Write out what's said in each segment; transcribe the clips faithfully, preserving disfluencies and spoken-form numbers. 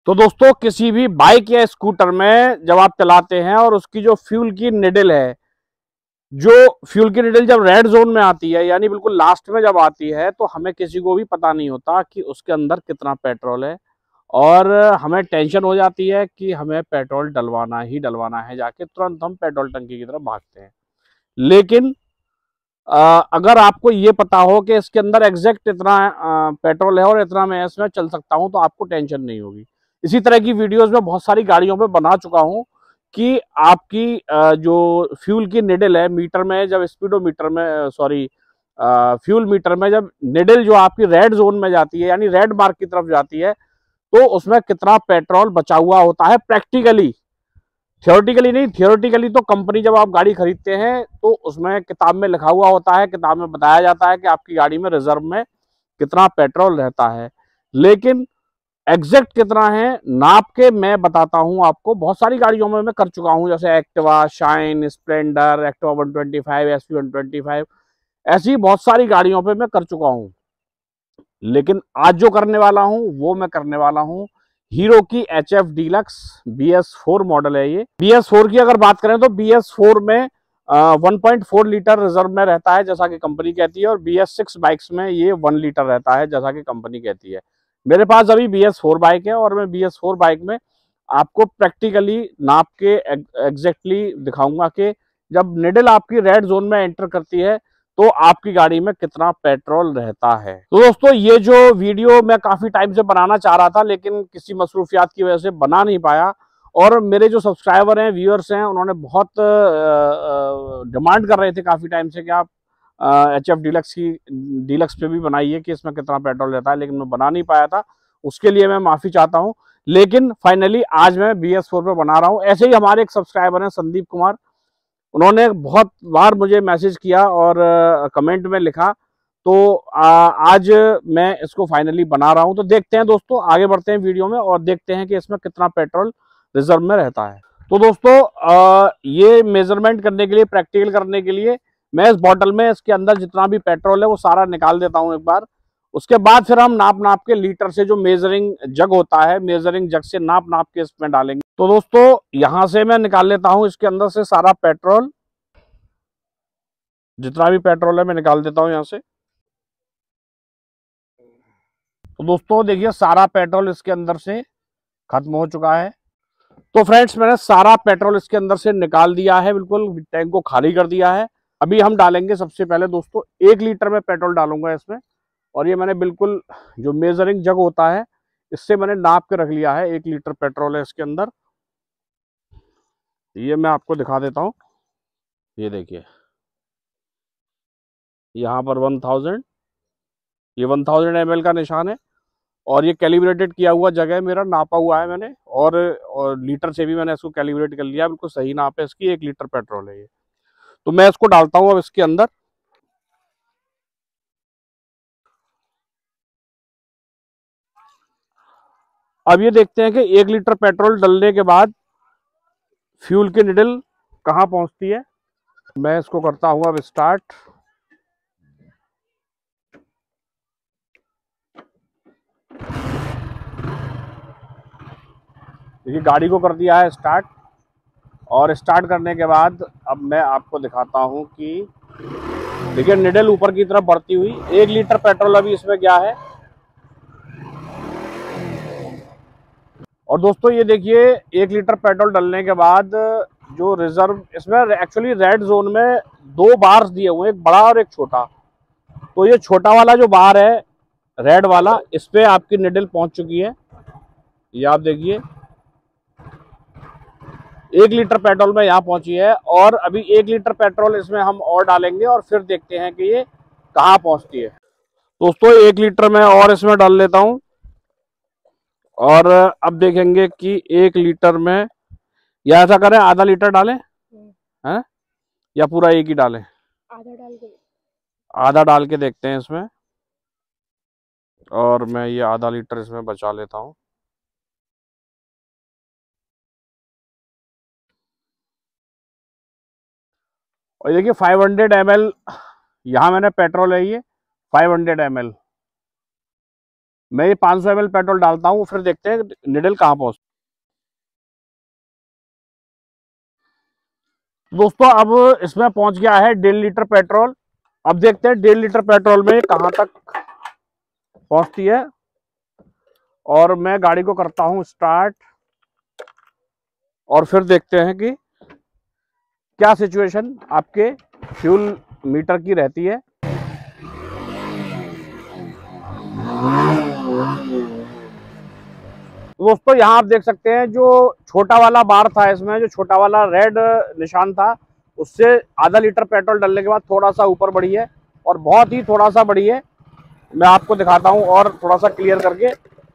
तो दोस्तों किसी भी बाइक या स्कूटर में जब आप चलाते हैं और उसकी जो फ्यूल की निडल है, जो फ्यूल की निडल जब रेड जोन में आती है यानी बिल्कुल लास्ट में जब आती है, तो हमें किसी को भी पता नहीं होता कि उसके अंदर कितना पेट्रोल है और हमें टेंशन हो जाती है कि हमें पेट्रोल डलवाना ही डलवाना है। जाके तुरंत हम पेट्रोल टंकी की तरफ भागते हैं। लेकिन आ, अगर आपको ये पता हो कि इसके अंदर एग्जैक्ट इतना आ, पेट्रोल है और इतना मैं इसमें चल सकता हूं, तो आपको टेंशन नहीं होगी। इसी तरह की वीडियोस में बहुत सारी गाड़ियों पे बना चुका हूं कि आपकी आ, जो फ्यूल की निडल है मीटर में, जब स्पीडोमीटर में सॉरी फ्यूल मीटर में जब निडल जो आपकी रेड जोन में जाती है यानी रेड मार्क की तरफ जाती है, तो उसमें कितना पेट्रोल बचा हुआ होता है प्रैक्टिकली। थियोरेटिकली नहीं, थियोरेटिकली तो कंपनी जब आप गाड़ी खरीदते हैं तो उसमें किताब में लिखा हुआ होता है, किताब में बताया जाता है कि आपकी गाड़ी में रिजर्व में कितना पेट्रोल रहता है। लेकिन एग्जैक्ट कितना है नाप के मैं बताता हूं आपको। बहुत सारी गाड़ियों में मैं कर चुका हूं, जैसे Activa, Shine, Splendor, Activa one twenty five, SP one twenty five, ऐसी बहुत सारी गाड़ियों पे मैं कर चुका हूं। लेकिन आज जो करने वाला हूं वो मैं करने वाला हूं हीरो की H F Deluxe B S four model है। ये बी एस फोर की अगर बात करें तो बी एस फोर में one point four litre reserve में रहता है जैसा कि कंपनी कहती है, और बी एस सिक्स बाइक्स में ये वन लीटर रहता है जैसा कि कंपनी कहती है। मेरे पास अभी बी एस फोर बाइक है और मैं बी एस फोर बाइक में आपको प्रैक्टिकली नाप के एग्जैक्टली दिखाऊंगा कि जब निडल आपकी रेड जोन में एंटर करती है तो आपकी गाड़ी में कितना पेट्रोल रहता है। तो दोस्तों ये जो वीडियो मैं काफी टाइम से बनाना चाह रहा था, लेकिन किसी मसरूफियात की वजह से बना नहीं पाया। और मेरे जो सब्सक्राइबर हैं, व्यूअर्स हैं, उन्होंने बहुत डिमांड कर रहे थे काफी टाइम से कि आप एच एफ डीलक्स की डीलक्स पे भी बनाइए कि इसमें कितना पेट्रोल रहता है, लेकिन मैं बना नहीं पाया था। उसके लिए मैं माफी चाहता हूँ। लेकिन फाइनली आज मैं बी एस फोर पे बना रहा हूँ। ऐसे ही हमारे एक सब्सक्राइबर हैं संदीप कुमार, उन्होंने बहुत बार मुझे मैसेज किया और कमेंट में लिखा, तो आ, आज मैं इसको फाइनली बना रहा हूं। तो देखते हैं दोस्तों, आगे बढ़ते हैं वीडियो में और देखते हैं कि इसमें कितना पेट्रोल रिजर्व में रहता है। तो दोस्तों आ, ये मेजरमेंट करने के लिए, प्रैक्टिकल करने के लिए, मैं इस बॉटल में इसके अंदर जितना भी पेट्रोल है वो सारा निकाल देता हूं एक बार। उसके बाद फिर हम नाप नाप के लीटर से, जो मेजरिंग जग होता है, मेजरिंग जग से नाप नाप के इसमें डालेंगे। तो दोस्तों यहां से मैं निकाल लेता हूं इसके अंदर से सारा पेट्रोल, जितना भी पेट्रोल है मैं निकाल देता हूं यहां से। तो दोस्तों देखिए सारा पेट्रोल इसके अंदर से खत्म हो चुका है। तो फ्रेंड्स मैंने सारा पेट्रोल इसके अंदर से निकाल दिया है, बिल्कुल टैंक को खाली कर दिया है। अभी हम डालेंगे सबसे पहले दोस्तों एक लीटर में पेट्रोल डालूंगा इसमें। और ये मैंने बिल्कुल जो मेजरिंग जग होता है इससे मैंने नाप के रख लिया है। एक लीटर पेट्रोल है इसके अंदर, ये मैं आपको दिखा देता हूँ। ये देखिए यहाँ पर वन थाउजेंड, ये वन थाउजेंड एम एल का निशान है। और ये कैलिब्रेटेड किया हुआ जगह है, मेरा नापा हुआ है मैंने। और, और लीटर से भी मैंने इसको कैलिब्रेट कर लिया, बिल्कुल सही नाप है इसकी। एक लीटर पेट्रोल है ये। तो मैं इसको डालता हूँ अब इसके अंदर। अब ये देखते हैं कि एक लीटर पेट्रोल डलने के बाद फ्यूल की निडल कहाँ पहुंचती है। मैं इसको करता हूँ अब स्टार्ट। देखिए गाड़ी को कर दिया है स्टार्ट। और स्टार्ट करने के बाद अब मैं आपको दिखाता हूँ कि देखिए निडल ऊपर की तरफ बढ़ती हुई, एक लीटर पेट्रोल अभी इसमें गया है। और दोस्तों ये देखिए एक लीटर पेट्रोल डलने के बाद जो रिजर्व, इसमें एक्चुअली रेड जोन में दो बार्स दिए हुए हैं, एक बड़ा और एक छोटा। तो ये छोटा वाला जो बार है रेड वाला, इस पे आपकी निडल पहुंच चुकी है। ये आप देखिए एक लीटर पेट्रोल में यहाँ पहुंची है। और अभी एक लीटर पेट्रोल इसमें हम और डालेंगे और फिर देखते हैं कि ये कहाँ पहुंचती है। दोस्तों एक लीटर में और इसमें डाल लेता हूं और अब देखेंगे कि एक लीटर में, या ऐसा करें आधा लीटर डालें हैं या पूरा एक ही डालें? आधा डाल के आधा डाल के देखते हैं इसमें। और मैं ये आधा लीटर इसमें बचा लेता हूँ। और देखिए फाइव हंड्रेड एम एल यहाँ मैंने पेट्रोल है, ये फाइव हंड्रेड एम एल। मैं ये पाँच सौ एम एल पेट्रोल डालता हूँ, फिर देखते हैं निडल कहाँ पहुँच। दोस्तों अब इसमें पहुंच गया है डेढ़ लीटर पेट्रोल। अब देखते हैं डेढ़ लीटर पेट्रोल में कहां तक पहुंचती है। और मैं गाड़ी को करता हूं स्टार्ट और फिर देखते हैं कि क्या सिचुएशन आपके फ्यूल मीटर की रहती है। दोस्तों यहाँ आप देख सकते हैं जो छोटा वाला बार था, इसमें जो छोटा वाला रेड निशान था, उससे आधा लीटर पेट्रोल डालने के बाद थोड़ा सा ऊपर बढ़ी है और बहुत ही थोड़ा सा बढ़ी है। मैं आपको दिखाता हूं और थोड़ा सा क्लियर करके।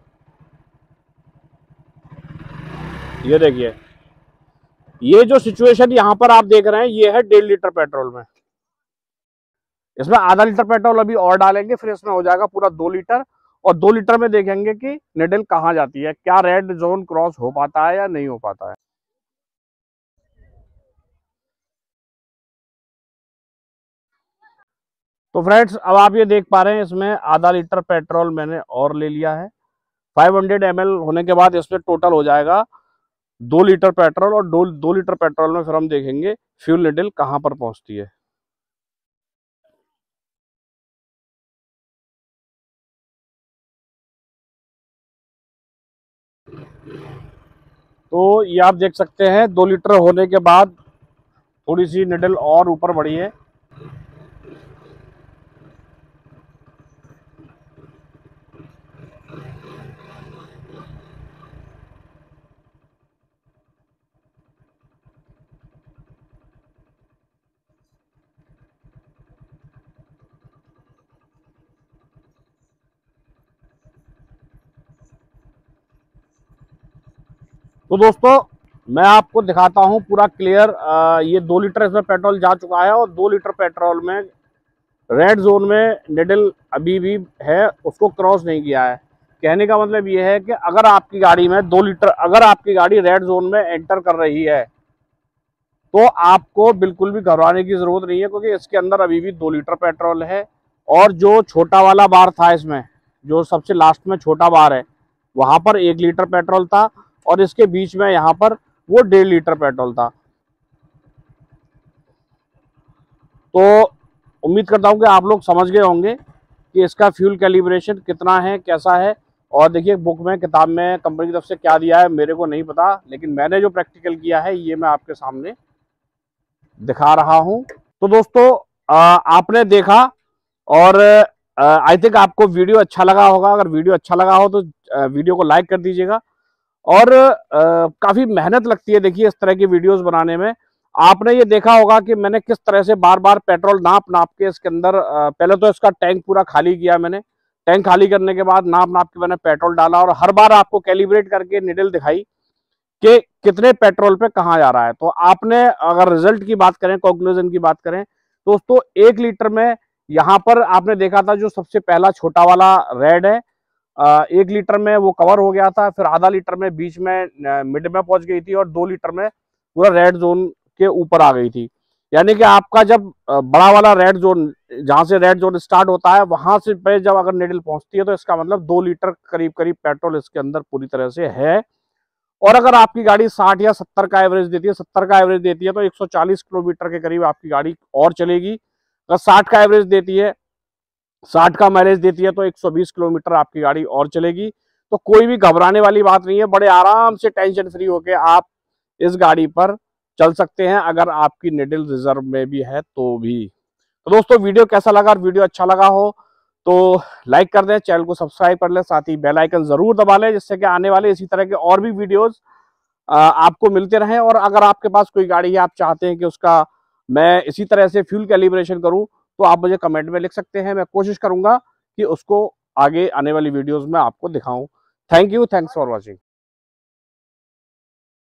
ये देखिए, ये जो सिचुएशन यहाँ पर आप देख रहे हैं ये है डेढ़ लीटर पेट्रोल में। इसमें आधा लीटर पेट्रोल अभी और डालेंगे, फिर इसमें हो जाएगा पूरा दो लीटर। और दो लीटर में देखेंगे कि निडल कहाँ जाती है, क्या रेड जोन क्रॉस हो पाता है या नहीं हो पाता है। तो फ्रेंड्स अब आप ये देख पा रहे हैं इसमें आधा लीटर पेट्रोल मैंने और ले लिया है। पाँच सौ एम एल होने के बाद इसमें टोटल हो जाएगा दो लीटर पेट्रोल। और दो दो लीटर पेट्रोल में फिर हम देखेंगे फ्यूल निडल कहाँ पर पहुंचती है। तो ये आप देख सकते हैं दो लीटर होने के बाद थोड़ी सी निडल और ऊपर बढ़ी है। तो दोस्तों मैं आपको दिखाता हूं पूरा क्लियर। ये दो लीटर इसमें पेट्रोल जा चुका है और दो लीटर पेट्रोल में रेड जोन में निडल अभी भी है, उसको क्रॉस नहीं किया है। कहने का मतलब ये है कि अगर आपकी गाड़ी में दो लीटर अगर आपकी गाड़ी रेड जोन में एंटर कर रही है तो आपको बिल्कुल भी घबराने की जरूरत नहीं है, क्योंकि इसके अंदर अभी भी दो लीटर पेट्रोल है। और जो छोटा वाला बार था इसमें, जो सबसे लास्ट में छोटा बार है, वहां पर एक लीटर पेट्रोल था और इसके बीच में यहाँ पर वो डेढ़ लीटर पेट्रोल था। तो उम्मीद करता हूँ कि आप लोग समझ गए होंगे कि इसका फ्यूल कैलिब्रेशन कितना है, कैसा है। और देखिए बुक में, किताब में कंपनी की तरफ से क्या दिया है मेरे को नहीं पता, लेकिन मैंने जो प्रैक्टिकल किया है ये मैं आपके सामने दिखा रहा हूँ। तो दोस्तों आपने देखा और आई थिंक आपको वीडियो अच्छा लगा होगा। अगर वीडियो अच्छा लगा हो तो वीडियो को लाइक कर दीजिएगा। और आ, काफी मेहनत लगती है देखिए इस तरह की वीडियोस बनाने में। आपने ये देखा होगा कि मैंने किस तरह से बार बार पेट्रोल नाप नाप के इसके अंदर, आ, पहले तो इसका टैंक पूरा खाली किया मैंने। टैंक खाली करने के बाद नाप नाप के मैंने पेट्रोल डाला और हर बार आपको कैलिब्रेट करके निडल दिखाई कि कितने पेट्रोल पे कहाँ जा रहा है। तो आपने अगर रिजल्ट की बात करें, कंक्लूजन की बात करें, दोस्तों एक लीटर में यहाँ पर आपने देखा था जो सबसे पहला छोटा वाला रेड है, एक लीटर में वो कवर हो गया था। फिर आधा लीटर में बीच में मिड में पहुंच गई थी और दो लीटर में पूरा रेड जोन के ऊपर आ गई थी। यानी कि आपका जब बड़ा वाला रेड जोन, जहां से रेड जोन स्टार्ट होता है, वहां से पे जब अगर निडल पहुंचती है तो इसका मतलब दो लीटर करीब करीब पेट्रोल इसके अंदर पूरी तरह से है। और अगर आपकी गाड़ी साठ या सत्तर का एवरेज देती है सत्तर का एवरेज देती है तो एक सौ चालीस किलोमीटर के करीब आपकी गाड़ी और चलेगी। अगर साठ का एवरेज देती है, साठ का माइलेज देती है तो एक सौ बीस किलोमीटर आपकी गाड़ी और चलेगी। तो कोई भी घबराने वाली बात नहीं है, बड़े आराम से टेंशन फ्री होके आप इस गाड़ी पर चल सकते हैं, अगर आपकी निडल रिजर्व में भी है तो भी। तो दोस्तों वीडियो कैसा लगा? वीडियो अच्छा लगा हो तो लाइक कर दें, चैनल को सब्सक्राइब कर लें, साथ ही बेल आइकन जरूर दबा लें, जिससे कि आने वाले इसी तरह के और भी वीडियोस आपको मिलते रहें। और अगर आपके पास कोई गाड़ी है, आप चाहते हैं कि उसका मैं इसी तरह से फ्यूल कैलिब्रेशन करूं, तो आप मुझे कमेंट में लिख सकते हैं। मैं कोशिश करूंगा कि उसको आगे आने वाली वीडियोस में आपको दिखाऊं। Thank you, thanks for watching.